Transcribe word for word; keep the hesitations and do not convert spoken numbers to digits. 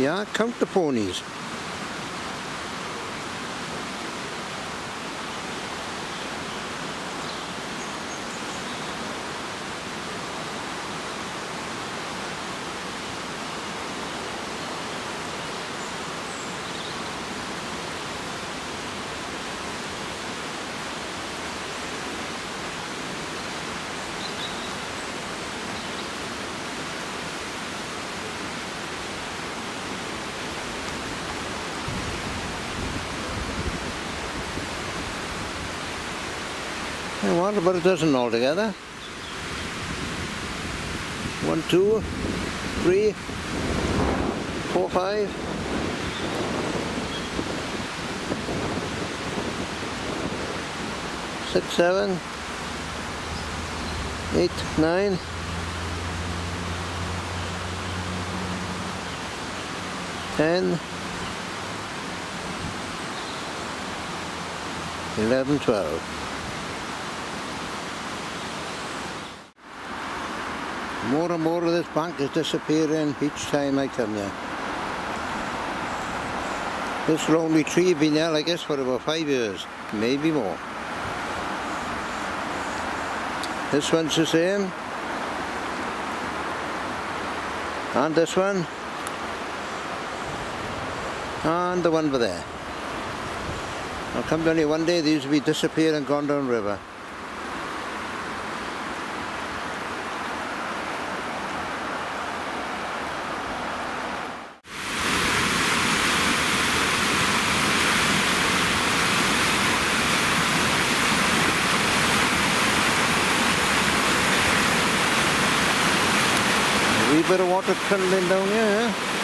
are, count the ponies. I want about a dozen altogether. One, two, three, four, five. Six, seven, eight, nine. Ten. Eleven, twelve. More and more of this bank is disappearing each time I come here. This lonely tree has been there, I guess, for about five years, maybe more. This one's the same. And this one. And the one over there. I'll come down here one day, these will be disappeared and gone down river. A wee bit of water trundling down here.